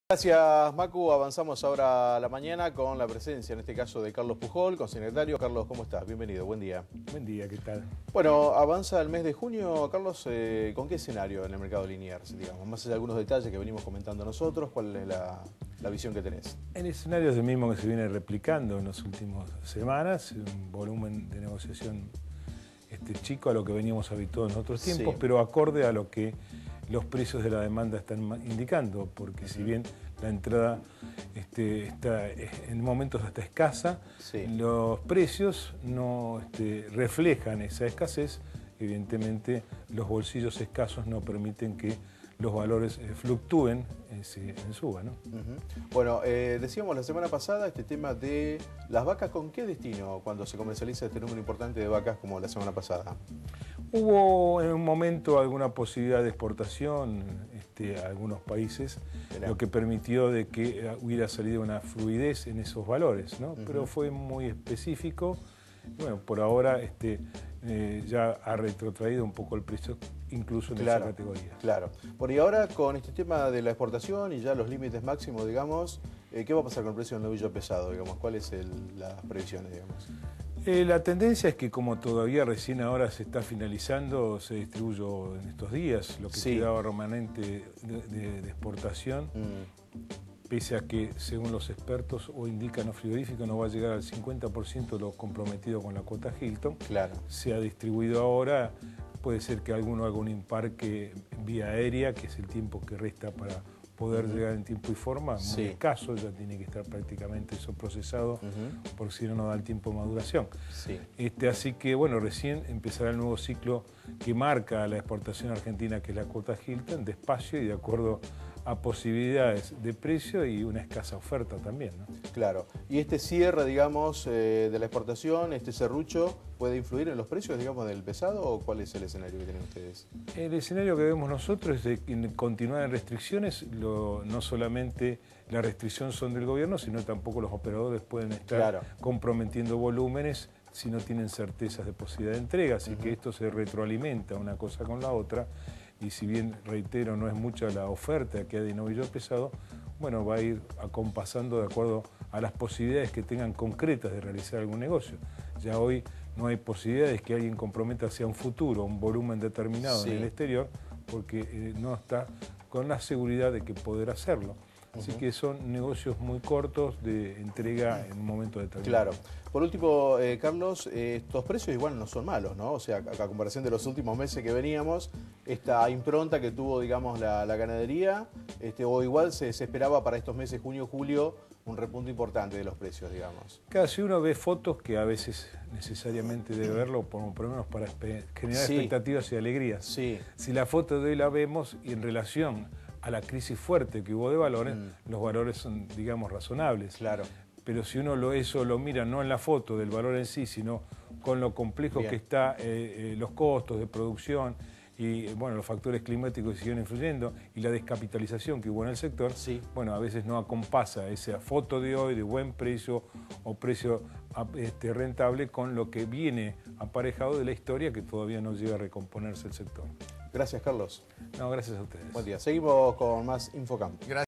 Gracias, Macu. Avanzamos ahora a la mañana con la presencia, en este caso, de Carlos Pujol, consecretario. Carlos, ¿cómo estás? Bienvenido, buen día. Buen día, ¿qué tal? Bueno, avanza el mes de junio, Carlos, ¿con qué escenario en el mercado Liniers, digamos? Más allá de algunos detalles que venimos comentando nosotros, ¿cuál es la visión que tenés? El escenario es el mismo que se viene replicando en las últimas semanas, un volumen de negociación chico a lo que veníamos habituados en otros tiempos, Sí. pero acorde a lo que los precios de la demanda están indicando, porque si bien la entrada está en momentos hasta escasa, Sí. los precios no reflejan esa escasez. Evidentemente los bolsillos escasos no permiten que los valores fluctúen, suban, ¿no? Bueno, decíamos la semana pasada este tema de las vacas, ¿con qué destino cuando se comercializa este número importante de vacas como la semana pasada? Hubo en un momento alguna posibilidad de exportación a algunos países, lo que permitió de que hubiera salido una fluidez en esos valores, ¿no? Pero fue muy específico. Bueno, por ahora ya ha retrotraído un poco el precio, incluso en esa categoría. Claro. Bueno, y ahora con este tema de la exportación y ya los límites máximos, digamos, ¿qué va a pasar con el precio del novillo pesado, digamos? ¿Cuáles son las previsiones, digamos? La tendencia es que como todavía recién ahora se está finalizando, se distribuyó en estos días lo que quedaba remanente de exportación, pese a que, según los expertos o indican los frigoríficos, no va a llegar al 50% de lo comprometido con la cuota Hilton. Claro. Se ha distribuido ahora, puede ser que alguno haga un embarque vía aérea, que es el tiempo que resta para poder llegar en tiempo y forma, muy escaso, ya tiene que estar prácticamente eso procesado, porque si no, no da el tiempo de maduración. Así que, bueno, recién empezará el nuevo ciclo que marca la exportación argentina, que es la cuota Hilton, despacio y de acuerdo a posibilidades de precio y una escasa oferta también, ¿no? Claro. ¿Y este cierre, digamos, de la exportación, este serrucho, puede influir en los precios, digamos, del pesado o cuál es el escenario que tienen ustedes? El escenario que vemos nosotros es de continuar en restricciones. No solamente la restricción son del gobierno, sino tampoco los operadores pueden estar comprometiendo volúmenes si no tienen certezas de posibilidad de entrega. Así que esto se retroalimenta una cosa con la otra. Y si bien, reitero, no es mucha la oferta que hay de novillo pesado, bueno, va a ir acompasando de acuerdo a las posibilidades que tengan concretas de realizar algún negocio. Ya hoy no hay posibilidades que alguien comprometa hacia un futuro un volumen determinado en el exterior, porque no está con la seguridad de que poder hacerlo. Así que son negocios muy cortos de entrega en un momento determinado. Claro. Por último, Carlos, estos precios igual no son malos, ¿no? O sea, a comparación de los últimos meses que veníamos, esta impronta que tuvo, digamos, la ganadería, o igual se esperaba para estos meses, junio, julio, un repunte importante de los precios, digamos. Claro, si uno ve fotos, que a veces necesariamente debe verlo, por lo menos para generar expectativas y alegrías. Si la foto de hoy la vemos y en relación a la crisis fuerte que hubo de valores, los valores son, digamos, razonables. Claro. Pero si uno eso lo mira no en la foto del valor en sí, sino con lo complejo que está los costos de producción y bueno, los factores climáticos que siguen influyendo y la descapitalización que hubo en el sector, bueno, a veces no acompasa esa foto de hoy de buen precio o precio rentable con lo que viene aparejado de la historia que todavía no llega a recomponerse el sector. Gracias, Carlos. No, gracias a ustedes. Buen día. Seguimos con más Infocamp.